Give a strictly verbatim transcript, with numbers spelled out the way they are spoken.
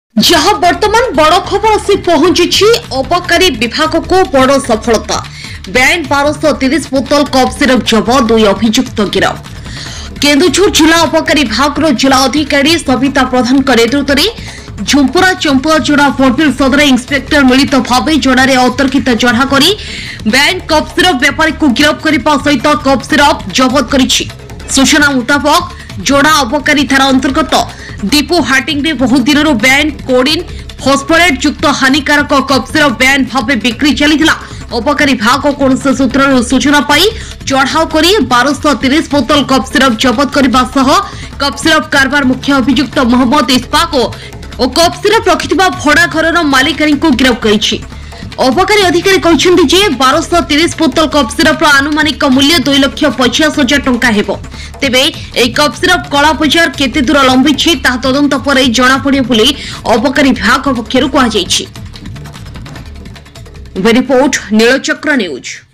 जहां वर्तमान बड़ खबर आसी पहुंची अबकारी विभाग को बड़ सफलता। बेआईन बारश तीस बोतल कफ सिरप जबत, दुई अभियुक्त गिरफ। केन्दुझर जिला अबकारी विभाग जिला अधिकारी सविता प्रधान नेतृत्व में झुंपुरा चंपुआ जोड़ा बड़बिल सदर इन्स्पेक्टर मिलित भाव जोड़े अतर्कित जड़ा कर बेआईन कफ सिरप व्यापारी को गिरफ करने सहित कफ सिरप जबत कर। सूचना मुताबक जोड़ा अबकारी थाना अंतर्गत दीपू हाटिंग में बहुत दिन बेआईन कोडिन फस्फोरेट युक्त हानिकारक कफ सिरप बेआईन भाव बिक्री चली। अबकारी विभाग कौन सूत्र सूचना पाई चढ़ाऊ कर बारश तीस बोतल कफ सिरप जबत करने कफ सिरप कारबार मुख्य अभियुक्त मोहम्मद इस्पाक और कफ सिरप रखि भड़ा घर मालिकानी को गिरफ कर। अबकारी अधिकारी कहते बारश तीस बोतल कफ सिरप आनुमानिक मूल्य दुई लक्ष पचास हजार टंका हेबो। तेबे ए कफ सिरप कला बजार केते दूर लंबी तदंत पर जना पड़े बोली अबकारी विभाग पक्षर कहुई। Report Nilachakra news.